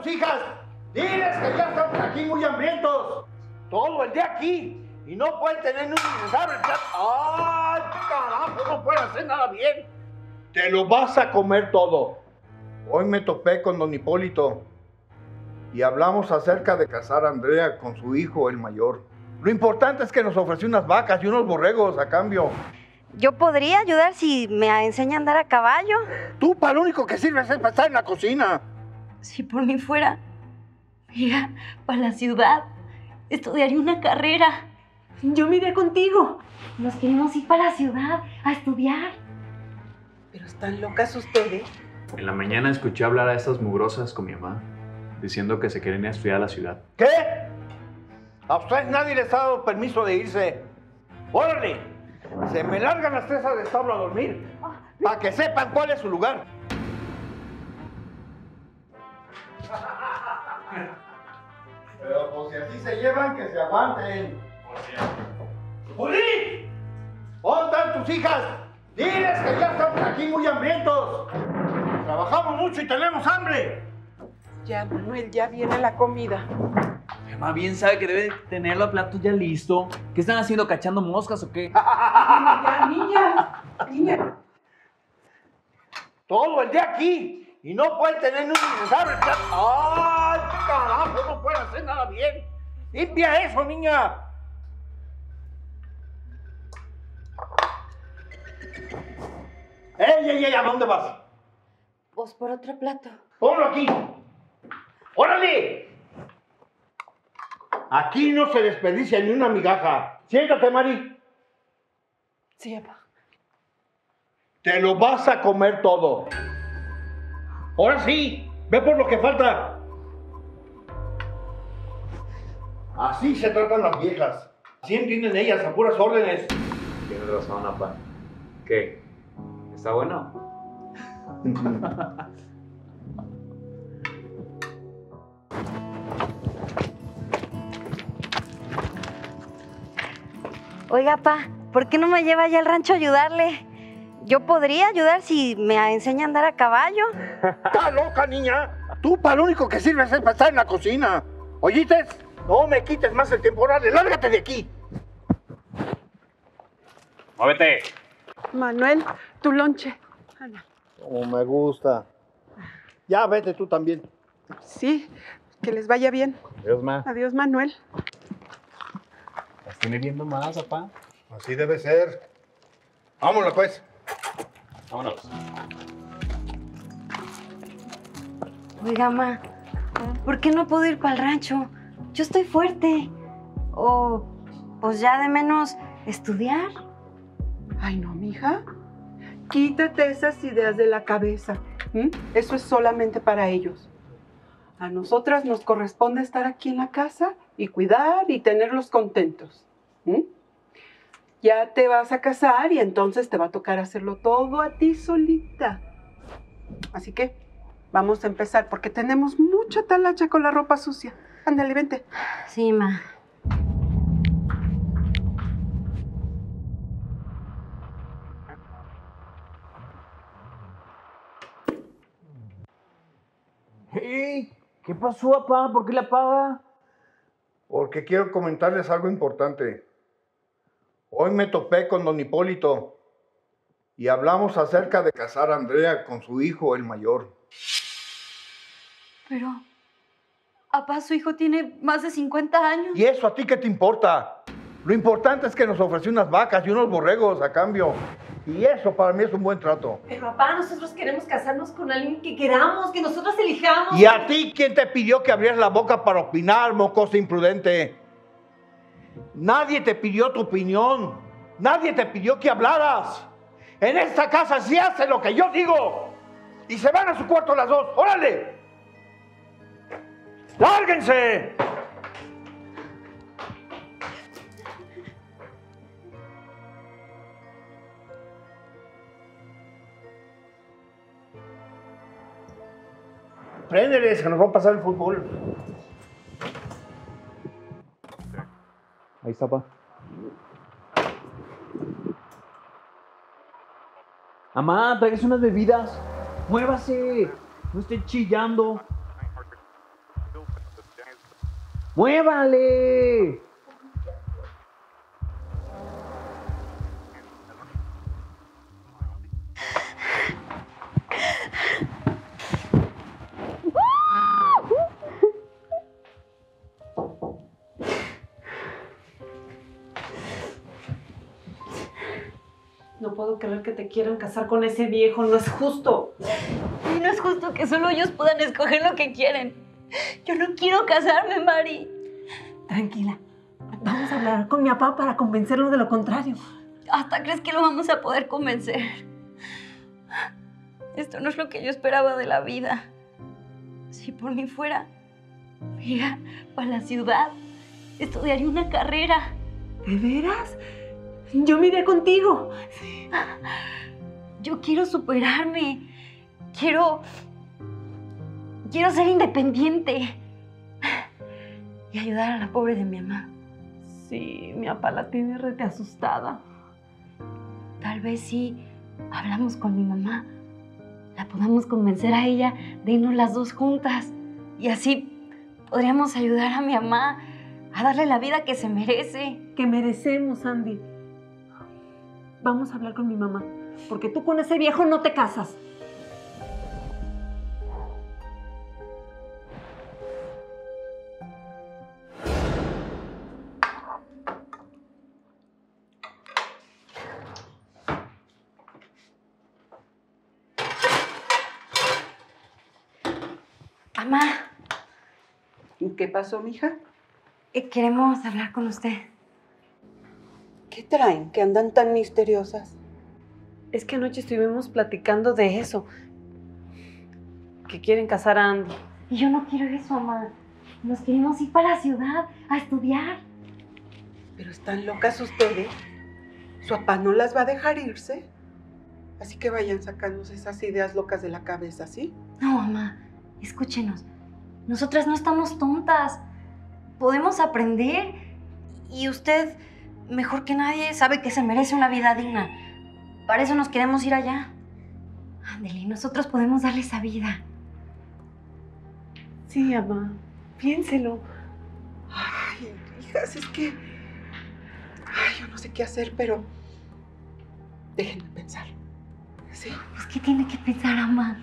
tus hijas? Diles que ya estamos aquí muy hambrientos. Todo el día aquí. Y no pueden tener ni un incensario. ¡Ay, carajo! No pueden hacer nada bien. Te lo vas a comer todo. Hoy me topé con don Hipólito. Y hablamos acerca de casar a Andrea con su hijo, el mayor. Lo importante es que nos ofreció unas vacas y unos borregos a cambio. Yo podría ayudar si me enseña a andar a caballo. Tú para lo único que sirves es para estar en la cocina. Si por mí fuera, mira, para la ciudad, estudiaría una carrera. Yo me iría contigo. Nos queremos ir para la ciudad a estudiar. Pero están locas ustedes. En la mañana escuché hablar a estas mugrosas con mi mamá, diciendo que se querían ir a estudiar a la ciudad. ¿Qué? A ustedes nadie les ha dado permiso de irse. ¡Órale! Se me largan las 3 al establo a dormir, para que sepan cuál es su lugar. Pero pues si así se llevan, que se aguanten. ¡Juli! ¿Dónde están tus hijas? Diles que ya estamos aquí muy hambrientos. Trabajamos mucho y tenemos hambre. Ya, Manuel, ya viene la comida. Mamá bien sabe que debe tener los platos ya listo. ¿Qué están haciendo? ¿Cachando moscas o qué? Ya, niña. Todo el día aquí. Y no pueden tener ni un incensario. ¡Ay, carajo! No pueden hacer nada bien. Limpia eso, niña. ¡Ey! ¿A dónde vas? Pues por otro plato. Ponlo aquí. ¡Órale! Aquí no se desperdicia ni una migaja. Siéntate, Mari. Sí, papá. Te lo vas a comer todo. Ahora sí, ve por lo que falta. Así se tratan las viejas. Así entienden ellas a puras órdenes. Tienes razón, papá. ¿Qué? ¿Está bueno? Oiga, pa, ¿por qué no me lleva ya al rancho a ayudarle? Yo podría ayudar si me enseña a andar a caballo. ¡Está loca, niña! Tú para lo único que sirves es para estar en la cocina. ¿Oíste? No me quites más el temporal. ¡Lárgate de aquí! ¡Muévete! Manuel, tu lonche. Ana. Como me gusta. Ya, vete tú también. Sí, que les vaya bien. Adiós, ma. Adiós, Manuel. ¿Las tiene viendo más, papá? Así debe ser. Vámonos, pues. Vámonos. Oiga, ma, ¿por qué no puedo ir para el rancho? Yo estoy fuerte. O, pues ya de menos, estudiar. Ay, no, mija. Quítate esas ideas de la cabeza. Eso es solamente para ellos. A nosotras nos corresponde estar aquí en la casa y cuidar y tenerlos contentos. Ya te vas a casar y entonces te va a tocar hacerlo todo a ti solita. Así que vamos a empezar porque tenemos mucha talacha con la ropa sucia. Ándale, vente. Sí, ma. ¡Hey! ¿Qué pasó, papá? ¿Por qué la apaga? Porque quiero comentarles algo importante. Hoy me topé con don Hipólito y hablamos acerca de casar a Andrea con su hijo, el mayor. Pero, papá, su hijo tiene más de 50 años. ¿Y eso a ti qué te importa? Lo importante es que nos ofreció unas vacas y unos borregos a cambio. Y eso para mí es un buen trato. Pero, papá, nosotros queremos casarnos con alguien que queramos, que nosotros elijamos. ¿Y a ti quién te pidió que abrieras la boca para opinar, mocosa imprudente? Nadie te pidió tu opinión. Nadie te pidió que hablaras. En esta casa sí hace lo que yo digo. Y se van a su cuarto las dos. ¡Órale! ¡Lárguense! Préndeles, que nos va a pasar el fútbol. Ahí está, papá. Mamá, tráigase unas bebidas. Muévase. No esté chillando. ¡Muévale! No puedo creer que te quieran casar con ese viejo, no es justo. Y no es justo que solo ellos puedan escoger lo que quieren. Yo no quiero casarme, Mari. Tranquila, vamos a hablar con mi papá para convencerlo de lo contrario. ¿Hasta crees que lo vamos a poder convencer? Esto no es lo que yo esperaba de la vida. Si por mí fuera, me iría para la ciudad, estudiaría una carrera. ¿De veras? Yo me iré contigo. Yo quiero superarme. Quiero ser independiente. Y ayudar a la pobre de mi mamá. Sí, mi papá la tiene rete asustada. Tal vez si hablamos con mi mamá, la podamos convencer a ella de irnos las dos juntas. Y así podríamos ayudar a mi mamá a darle la vida que se merece. Que merecemos, Andy. Vamos a hablar con mi mamá, porque tú con ese viejo no te casas. Mamá, ¿Qué pasó, mija? queremos hablar con usted. ¿Qué traen? ¿Que andan tan misteriosas? Es que anoche estuvimos platicando de eso. Que quieren casar a Andy. Y yo no quiero eso, mamá. Nos queremos ir para la ciudad a estudiar. Pero están locas ustedes. Su papá no las va a dejar irse. Así que vayan sacándose esas ideas locas de la cabeza, ¿sí? No, mamá, escúchenos. Nosotras no estamos tontas. Podemos aprender. Y usted, mejor que nadie, sabe que se merece una vida digna. Para eso nos queremos ir allá. Ándele, nosotros podemos darle esa vida. Sí, mamá. Piénselo. Ay, hijas, es que... Ay, yo no sé qué hacer, pero... Déjenme pensar. Sí. Pues, ¿qué tiene que pensar, mamá?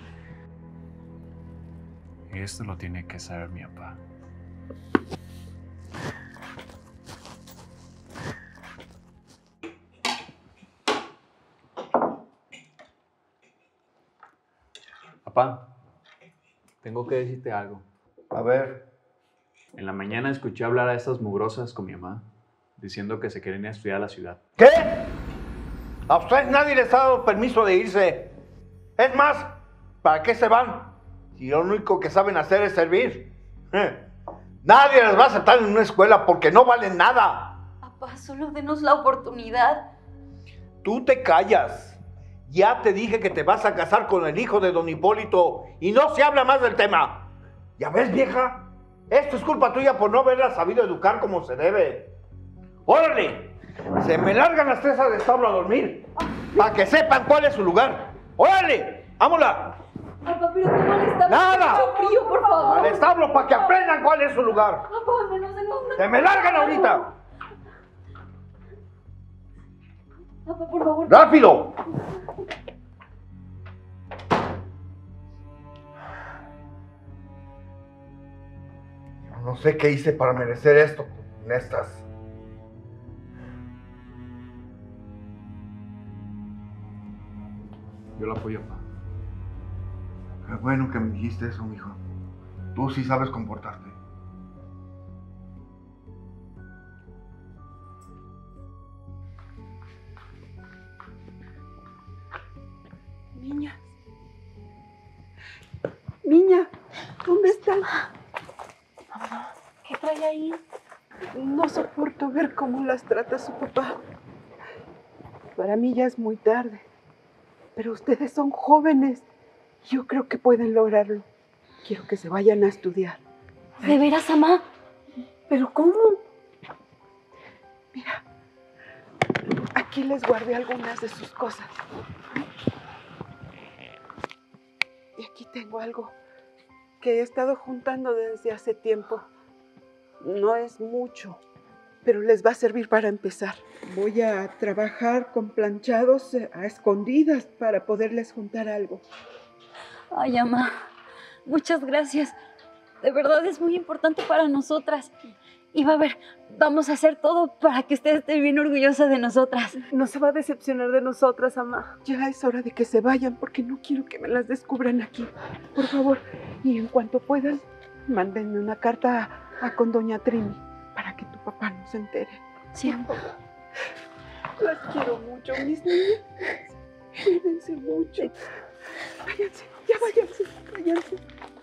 Esto lo tiene que saber mi papá. Papá, tengo que decirte algo. A ver, En la mañana escuché hablar a estas mugrosas con mi mamá, diciendo que se querían ir a estudiar a la ciudad. ¿qué? A ustedes nadie les ha dado permiso de irse. Es más, ¿para qué se van? Si lo único que saben hacer es servir. Nadie les va a aceptar en una escuela porque no valen nada. Papá, solo denos la oportunidad. Tú te callas. Ya te dije que te vas a casar con el hijo de don Hipólito y no se habla más del tema. ¿Ya ves, vieja? Esto es culpa tuya por no haberla sabido educar como se debe. ¡Órale! Se me largan las 3 al establo a dormir para que sepan cuál es su lugar. ¡Órale! ¡Vámonos! Papá, pero ¿cómo le está? ¡Nada! Mucho frío, por favor. Al establo para que aprendan cuál es su lugar. Papá, menos de nombre. ¡Se me largan ahorita! Papá, por favor. ¡Rápido! Yo no sé qué hice para merecer esto, Nestas. Yo lo apoyo, papá. Qué bueno que me dijiste eso, mijo. Tú sí sabes comportarte. Niñas. Niña, ¿dónde están? ¿Qué trae ahí? No soporto ver cómo las trata su papá. Para mí ya es muy tarde. Pero ustedes son jóvenes. Yo creo que pueden lograrlo. Quiero que se vayan a estudiar. ¿De veras, mamá? ¿Pero cómo? Mira, aquí les guardé algunas de sus cosas. Y aquí tengo algo que he estado juntando desde hace tiempo. No es mucho, pero les va a servir para empezar. Voy a trabajar con planchados a escondidas para poderles juntar algo. Ay, mamá, muchas gracias. De verdad es muy importante para nosotras. Y va a ver, vamos a hacer todo para que usted esté bien orgullosa de nosotras. No se va a decepcionar de nosotras, mamá. Ya es hora de que se vayan porque no quiero que me las descubran aquí. Por favor, y en cuanto puedan, mándenme una carta con doña Trini para que tu papá no se entere. Sí, Por favor. Las quiero mucho, mis niñas. Cuídense mucho. Váyanse, ya váyanse, váyanse.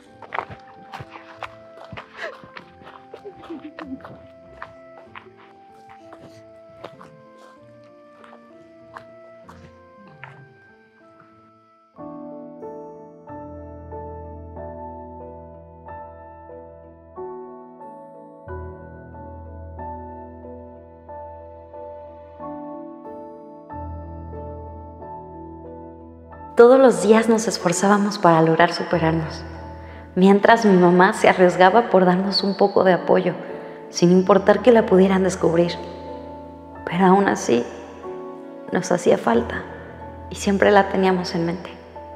todos los días nos esforzábamos para lograr superarnos, mientras mi mamá se arriesgaba por darnos un poco de apoyo, sin importar que la pudieran descubrir. Pero aún así, nos hacía falta y siempre la teníamos en mente.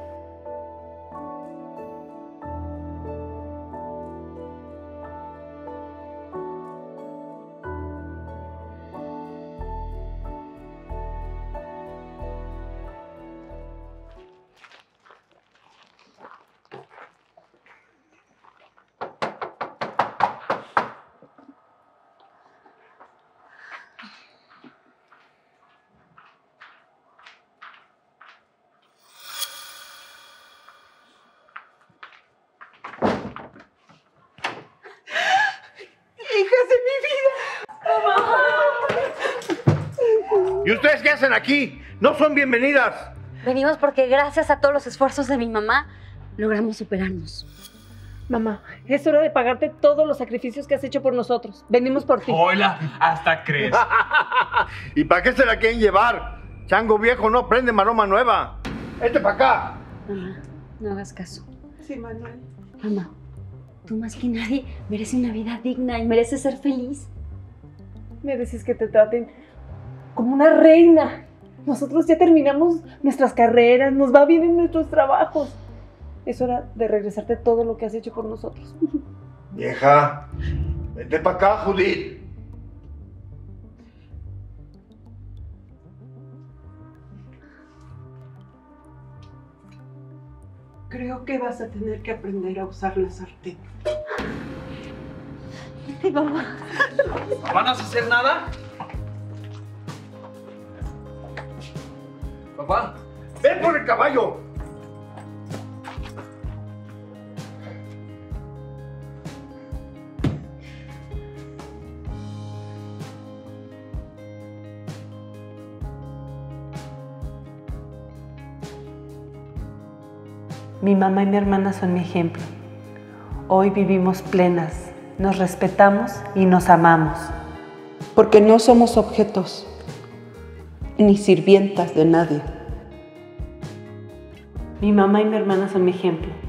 ¿Y ustedes qué hacen aquí? No son bienvenidas. Venimos porque gracias a todos los esfuerzos de mi mamá, logramos superarnos. Mamá, es hora de pagarte todos los sacrificios que has hecho por nosotros. Venimos por ti. Hola, hasta crees. ¿Y para qué se la quieren llevar? Chango viejo no prende maroma nueva. Para acá. Mamá, no hagas caso. Sí, Manuel. Mamá, tú más que nadie mereces una vida digna y mereces ser feliz. Mereces que te traten como una reina. Nosotros ya terminamos nuestras carreras, nos va bien en nuestros trabajos. Es hora de regresarte todo lo que has hecho por nosotros. Vieja, vente para acá, Judith. Creo que vas a tener que aprender a usar la sartén. Mamá. ¿Van a hacer nada? Papá. ¡Ven por el caballo! Mi mamá y mi hermana son mi ejemplo. Hoy vivimos plenas, nos respetamos y nos amamos. Porque no somos objetos, ni sirvientas de nadie. Mi mamá y mi hermana son mi ejemplo.